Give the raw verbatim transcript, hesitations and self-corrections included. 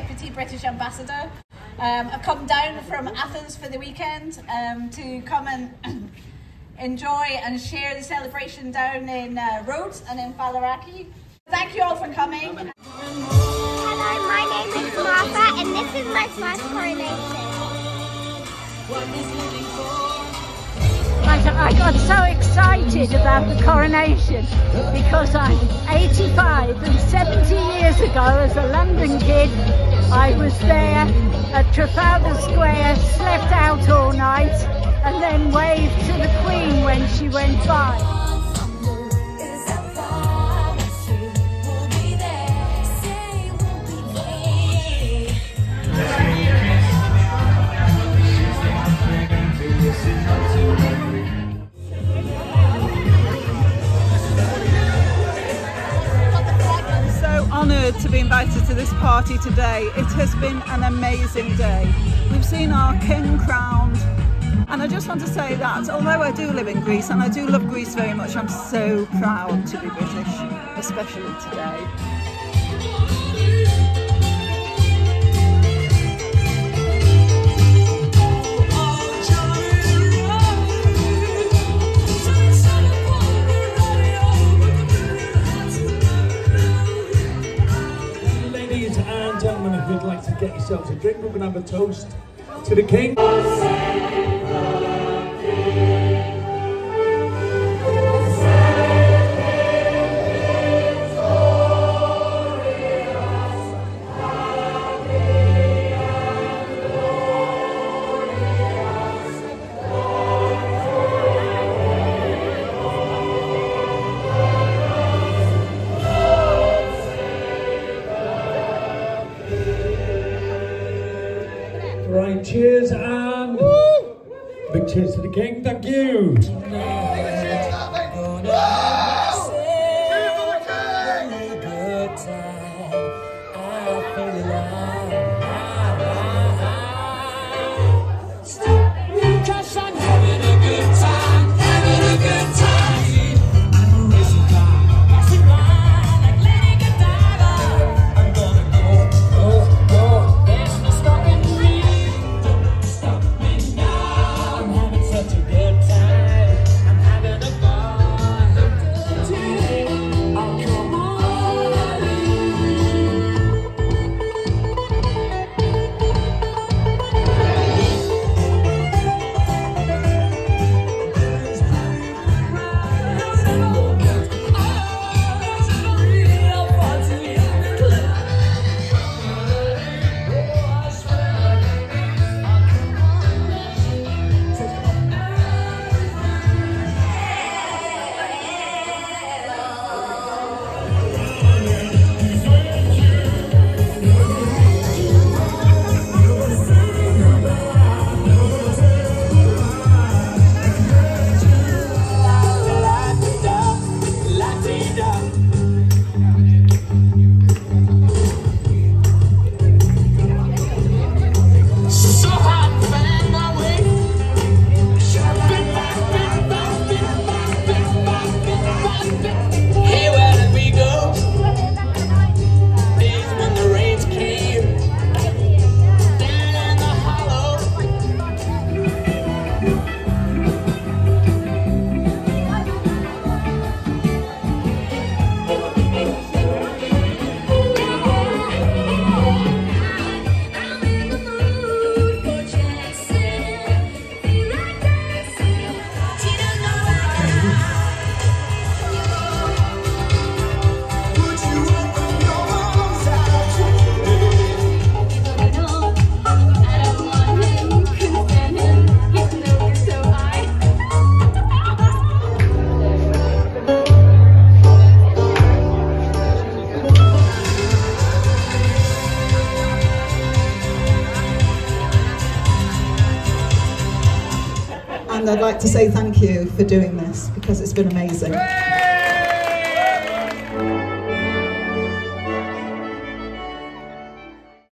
Deputy British Ambassador. Um, I've come down from Athens for the weekend um, to come and enjoy and share the celebration down in uh, Rhodes and in Faliraki. Thank you all for coming. Hello, my name is Martha and this is my first coronation. I got so excited about the coronation because I'm eighty-five and seventy years ago as a London kid I was there at Trafalgar Square, slept out all night and then waved to the Queen when she went by. Honoured to be invited to this party today. It has been an amazing day. We've seen our king crowned, and I just want to say that although I do live in Greece and I do love Greece very much, I'm so proud to be British, especially today. And gentlemen, if you'd like to get yourselves a drink, we're going to have a toast to the King. Right, cheers and woo! Big cheers to the King, thank you. And I'd like to say thank you for doing this because it's been amazing.